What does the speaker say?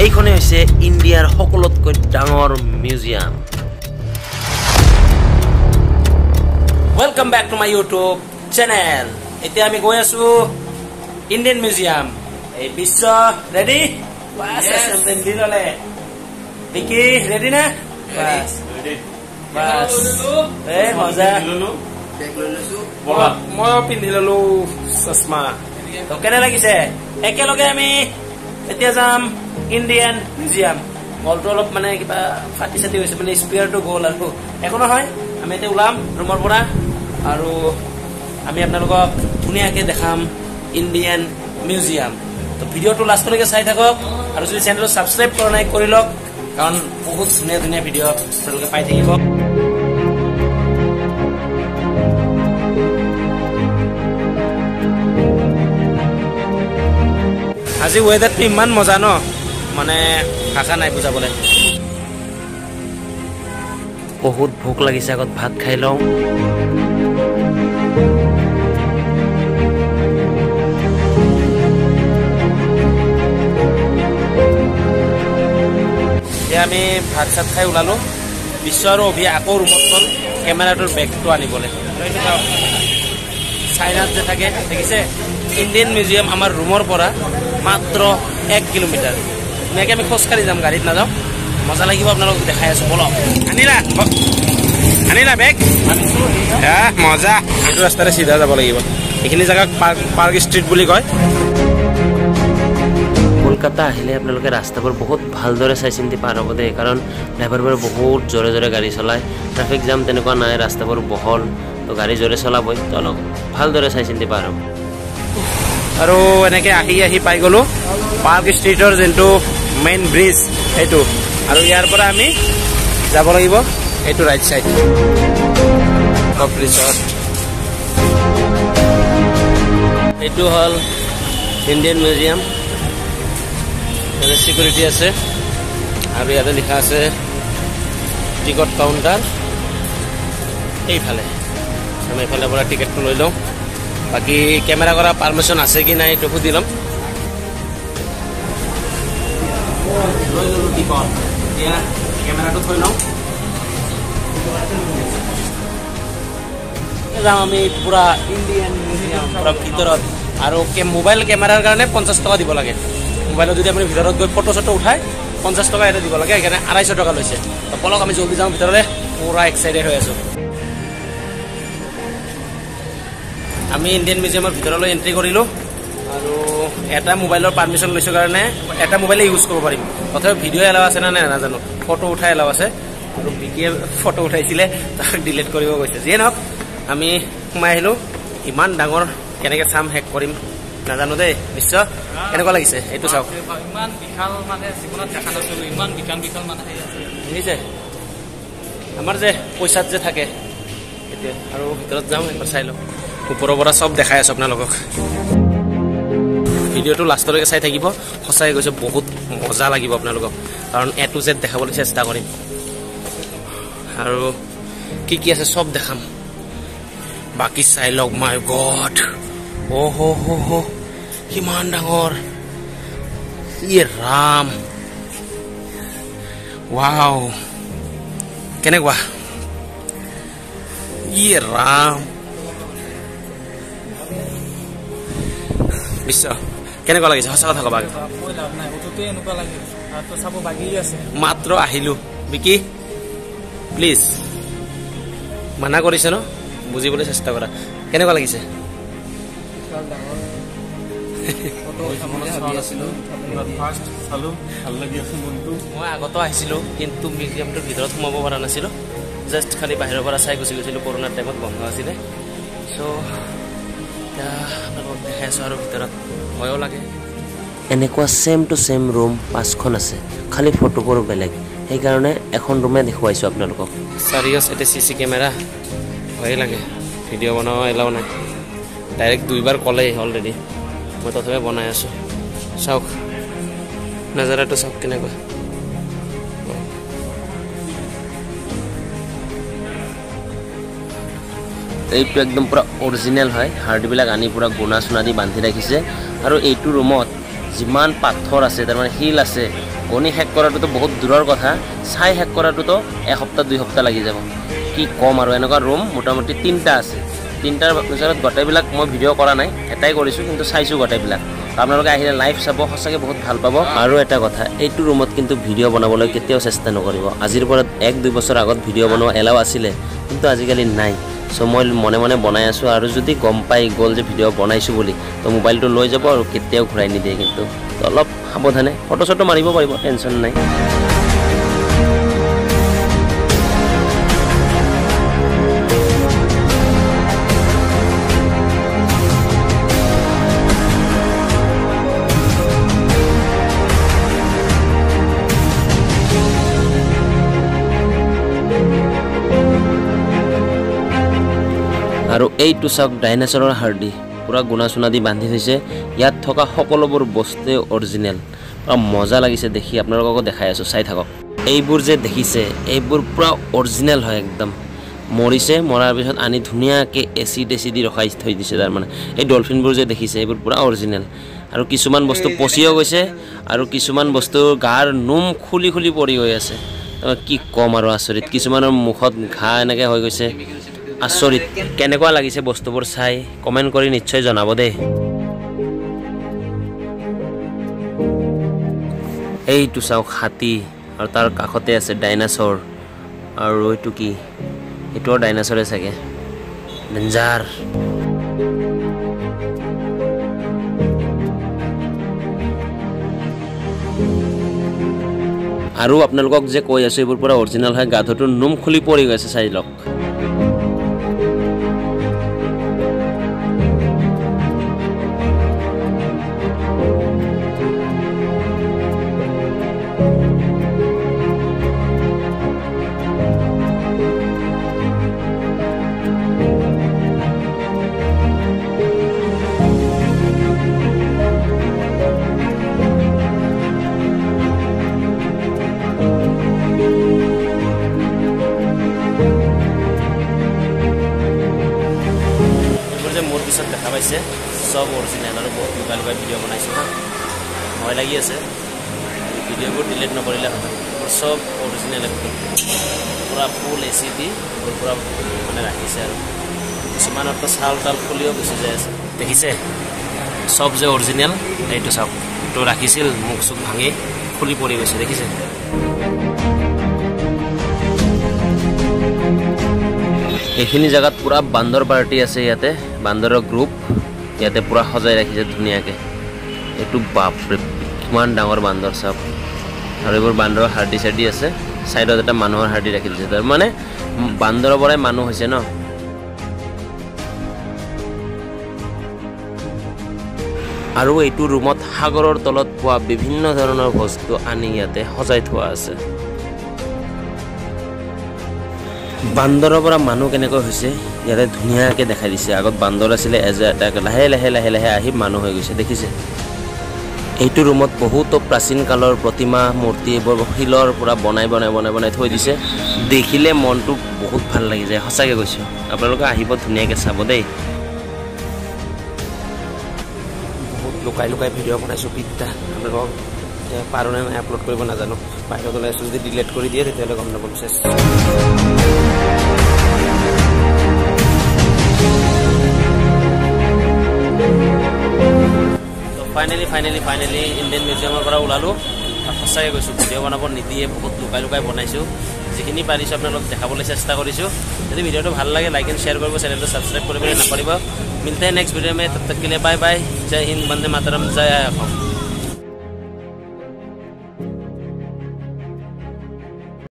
এইখনে হৈছে ইণ্ডিয়াৰ সকলোতকৈ ডাঙৰ museum. Welcome back to my YouTube channel. এতিয়া আমি গৈ আছো ইন্ডিয়ান মিউজিয়াম। এই বিশ্ব রেডি? বাস এসেম্বলি দিললে। বিকি রেডি না? বাস রেডি। বাস এই মজা। ব্যাগ লৈ লৈছো। মই পিন্ধি ললো চশমা। তো কেনে লাগিছে? একেলগে আমি এতিয়া যাম ইন্ডিয়ান মিউজিয়াম। মলটো অলপ মানে কিবা ফাটি চাটি হৈছে, মানে স্পিয়াৰটো গ'ল আৰু একো নহয়। আমি এতিয়া ওলাম ৰুমৰ পৰা আৰু আমি আপোনালোকক ধুনীয়াকৈ দেখাম ইণ্ডিয়ান মিউজিয়াম। তো ভিডিঅ'টো লাষ্টলৈকে চাই থাকক আৰু যদি চেনেলটো ছাবস্ক্ৰাইব কৰা নাই কৰি লওক, কাৰণ বহুত ধুনীয়া ধুনীয়া ভিডিঅ' আপোনালোকে পাই থাকিব। আজি ৱেডাৰটো ইমান মজা ন, মানে ভাষা নাই বুজাবলৈ। বহুত ভোক লাগিছে, আগত ভাত খাই লওঁ। এতিয়া আমি ভাত চাত খাই ওলালো। বিশ্ব আৰু অভি আকৌ ৰুমত গ'ল কেমেৰাটোৰ বেগটো আনিবলৈ। চাইনাত যে থাকে দেখিছে, ইণ্ডিয়ান মিউজিয়াম আমাৰ ৰুমৰ পৰা মাত্ৰ 1 কিলোমিটাৰ। ধুনীয়াকৈ আমি খোজকাঢ়ি যাম, গাড়ীত নাযাওঁ। মজা লাগিব, আপোনালোকক দেখাই আছো। বলক আনিলা বেগ? মজা। এইটো ৰাস্তাৰে চিধা যাব লাগিব। এইখিনি জেগাক পাৰ্ক ষ্ট্ৰীট বুলি কয়। কলকাতা আহিলে আপোনালোকে ৰাস্তাবোৰ বহুত ভালদৰে চাই চিন্তি পাৰ হ'ব দেই, কাৰণ ড্ৰাইভাৰবোৰে বহুত জোৰে জোৰে গাড়ী চলায়। ট্ৰাফিক জাম তেনেকুৱা নাই, ৰাস্তাবোৰ বহল, তো গাড়ী জোৰে চলাবই, তো অলপ ভালদৰে চাই চিন্তি পাৰ হ'ব। আৰু এনেকৈ আহি পাই গ'লোঁ পাৰ্ক ষ্ট্ৰীটৰ যোনটো মেইন ব্ৰিজ সেইটো, আৰু ইয়াৰ পৰা আমি যাব লাগিব এইটো ৰাইট চাইড ব্ৰিজত। এইটো হ'ল ইণ্ডিয়ান মিউজিয়াম। ইয়াতে চিকিউৰিটি আছে আৰু ইয়াতে লিখা আছে টিকট কাউণ্টাৰ। এইফালে আমি এইফালৰ পৰা টিকেটটো লৈ লওঁ। বাকী কেমেৰা কৰা পাৰ্মিশ্যন আছে কি নাই এইটো সুধি ল'ম। লৈ ল'লোঁ টিকট, এতিয়া কেমেৰাটো থৈ লওঁ। যাম আমি পুৰা ইণ্ডিয়ান মিউজিয়াম পুৰা ভিতৰত। আৰু মোবাইল কেমেৰাৰ কাৰণে 50 টকা দিব লাগে। মোবাইলত যদি আপুনি ভিতৰত গৈ ফটো চটো উঠাই 50 টকা এটা দিব লাগে, সেইকাৰণে 250 টকা লৈছে। তো বলক আমি জল্দি যাওঁ ভিতৰলৈ, পুৰা এক্সাইটেড হৈ আছোঁ। আমি ইণ্ডিয়ান মিউজিয়ামৰ ভিতৰলৈ এণ্ট্ৰি কৰিলোঁ আৰু এটা মোবাইলৰ পাৰ্মিশ্যন লৈছোঁ কাৰণে এটা মোবাইলে ইউজ কৰিব পাৰিম। তথাপি ভিডিঅ' এলাও আছে নে নাই নাজানো, ফটো উঠাই এলাও আছে। আৰু বিকিয়ে ফটো উঠাইছিলে, তাক ডিলিট কৰিব গৈছে। যিয়ে নহওক আমি সোমাই আহিলোঁ। ইমান ডাঙৰ কেনেকৈ চাম, শেষ কৰিম নাজানো দেই। বিশ্ব কেনেকুৱা লাগিছে এইটো চাওক। ইমান বিশাল মানে জীৱনত দেখা নাছিলোঁ, ইমান বিশাল বিশাল মানে শুনিছে আমাৰ যে পইচাত যে থাকে এতিয়া। আৰু ভিতৰত যাওঁ, একবাৰ চাই লওঁ। ওপৰৰ পৰা চব দেখাই আছোঁ আপোনালোকক। ভিডিঅ'টো লাষ্টলৈকে চাই থাকিব, সঁচাই গৈছে বহুত মজা লাগিব আপোনালোকক, কাৰণ A to Z দেখাবলৈ চেষ্টা কৰিম। আৰু কি কি আছে চব দেখাম। বাকী চাই লওক। মাই গড, অ' কিমান ডাঙৰ। ইয়ে ৰাম, ৱাও কেনেকুৱা। ইয়ে ৰাম, বিশ্ব কেনেকুৱা লাগিছে? সঁচা কথা ক'বা। মাত্ৰ আহিলোঁ। বিকি প্লিজ মানা কৰিছে ন, বুজিবলৈ চেষ্টা কৰা। কেনেকুৱা লাগিছে? মই আগতো আহিছিলোঁ, কিন্তু মিউজিয়ামটোৰ ভিতৰত সোমাব পৰা নাছিলোঁ। জাষ্ট খালি বাহিৰৰ পৰা চাই গুচি গৈছিলোঁ। কৰোণাৰ টাইমত বন্ধ আছিলে। চ' এতিয়া আপোনালোকক দেখাই আছোঁ আৰু ভিতৰত ভয়ো লাগে। এনেকুৱা ছেম টু ছেম ৰুম 5খন আছে, খালি ফটোবোৰ বেলেগ। সেইকাৰণে এখন ৰুমে দেখুৱাইছোঁ আপোনালোকক। চাৰিওচাইডে CC কেমেৰা, ভয়ে লাগে। ভিডিঅ' বনাব এলাও নাই। ডাইৰেক্ট 2বাৰ ক'লেই অলৰেডি, মই তথাপি বনাই আছোঁ। চাওক নাজাৰাটো চাওক কেনেকুৱা। এইটো একদম পুৰা অৰিজিনেল হয়। হাৰ্ডবিলাক আনি পুৰা গুণা চুনা দি বান্ধি ৰাখিছে। আৰু এইটো ৰুমত যিমান পাথৰ আছে তাৰমানে শিল আছে গণি শেষ কৰাটোতো বহুত দূৰৰ কথা চাই শেষ কৰাটোতো এসপ্তাহ 2 সপ্তাহ লাগি যাব কি কম আৰু এনেকুৱা ৰুম মোটামুটি 3টা আছে 3টাৰ ভিতৰত গোটেইবিলাক মই ভিডিঅ' কৰা নাই এটাই কৰিছোঁ কিন্তু চাইছোঁ গোটেইবিলাক আপোনালোকে আহিলে লাইভ চাব সঁচাকৈ বহুত ভাল পাব আৰু এটা কথা এইটো ৰুমত কিন্তু ভিডিঅ' বনাবলৈ কেতিয়াও চেষ্টা নকৰিব আজিৰ পৰা 1-2 বছৰ আগত ভিডিঅ' বনোৱা এলাও আছিলে কিন্তু আজিকালি নাই সো মই মনে মনে বনাই আছো আৰু যদি গম পাই গ'ল যে ভিডিঅ' বনাইছো বুলি তো মোবাইলটো লৈ যাব আৰু কেতিয়াও ঘূৰাই নিদিয়ে কিন্তু অলপ সাৱধানে ফটো চটো মাৰিব পাৰিব টেনচন নাই আৰু এইটো চাওক ডাইনাছৰৰ হাৰ্ডি পুৰা গুণা চুনা দি বান্ধি থৈছে ইয়াত থকা সকলোবোৰ বস্তু অৰিজিনেল পুৰা মজা লাগিছে দেখি আপোনালোকক দেখাই আছো চাই থাকক এইবোৰ যে দেখিছে এইবোৰ পুৰা অৰিজিনেল হয় একদম মৰিছে মৰাৰ পিছত আনি ধুনীয়াকৈ এচিড দি ৰখাই থৈ দিছে তাৰ মানে এই ডলফিনবোৰ যে দেখিছে এইবোৰ পুৰা অৰিজিনেল আৰু কিছুমান বস্তু পচিও গৈছে আৰু কিছুমান বস্তু গাৰ নোম খুলি খুলি পৰি হৈ আছে কি কম আৰু আচৰিত কিছুমানৰ মুখত ঘা এনেকৈ হৈ গৈছে আচৰিত কেনেকুৱা লাগিছে বস্তুবোৰ চাই কমেন্ট কৰি নিশ্চয় জনাব দেই এইটো চাওক হাতী আৰু তাৰ কাষতে আছে ডাইনাছৰ আৰু এইটো কি এইটো ডাইনাছৰে চাগে ডেঞ্জাৰ আৰু আপোনালোকক যে কৈ আছো এইবোৰ পুৰা অৰিজিনেল হয় গাধটোৰ নোম খুলি পৰি গৈছে চাই লওক मोर पिछत देखा पाइसे सब ओरिजिनल और बहुत लुका लुका भिडिओ बनाइছো हा भय लागि আছে भिडिओবোৰ डिलीट नकरिले হ'ব सब ओरिजिनल एकदम पूरा फुल एसी দি पूरा মানে ৰাখিছে আৰু কিছুমানৰ তো ছাল তাল খুলিও গুছি যায় আছে দেখিছে সব যে অৰিজিনল এইটো সব তো ৰাখিছিল মুখ সুখ ভাঙি খুলি পৰি গৈছে দেখিছে এইখিনি জায়গাত পুরা বান্দৰ পাৰ্টি আছে ইয়াতে বান্দৰৰ গ্ৰুপ ইয়াতে পুরা সজাই ৰাখিছে ধুনিয়াকে এটু বাপৰে কিমান ডাঙৰ বান্দৰ সব আৰু এইবোৰ বান্দৰৰ হাৰ্ডি সাৰ্ডি আছে সাইডত এটা মানুহৰ হাৰ্ডি ৰাখি দিছে তাৰ মানে বান্দৰৰ পৰাই মানুহ হৈছে ন আৰু এইটো ৰুমত সাগৰৰ তলত পোৱা বিভিন্ন ধৰণৰ বস্তু আনি ইয়াতে সজাই থোৱা আছে বান্দৰৰ পৰা মানুহ কেনেকৈ হৈছে ইয়াতে ধুনিয়াকে দেখাই দিছে আগত বান্দৰ আছিল এটা লাহে লাহে লাহে লাহে আহি মানুহ হৈ গৈছে দেখিছে এইটো ৰুমত বহুত প্ৰাচীন কালৰ প্ৰতিমা মূৰ্তি এইবোৰ শিলৰ পৰা বনাই থৈ দিছে দেখিলে মনটো বহুত ভাল লাগি যায় সঁচাকৈ কৈছো আপোনালোকে আহিব ধুনিয়াকে চাব দেই বহুত লুকাই লুকাই ভিডিঅ' বনাইছো পিতা আপোনালোকক পাৰোনে নাই আপলোড কৰিব নাজানো বাহিৰত ওলাইছো যদি ডিলিট কৰি দিয়ে তেতিয়াহ'লে গম নাপাম চেছ ফাইনালি ইণ্ডিয়ান মিউজিয়ামৰ পৰা ওলালো সঁচাকৈ কৈছোঁ ভিডিঅ' বনাব নিদিয়ে বহুত লুকাই লুকাই বনাইছোঁ যিখিনি পাৰিছোঁ আপোনালোকক দেখাবলৈ চেষ্টা কৰিছোঁ যদি ভিডিঅ'টো ভাল লাগে লাইক এণ্ড শ্বেয়াৰ কৰিব চেনেলটো ছাবস্ক্ৰাইব কৰিবলৈ নাপাহৰিব মিলতে নেক্সট ভিডিঅ' মে তব তক के लिए बाय बाय जय हिंद वंदे मातरम जय असम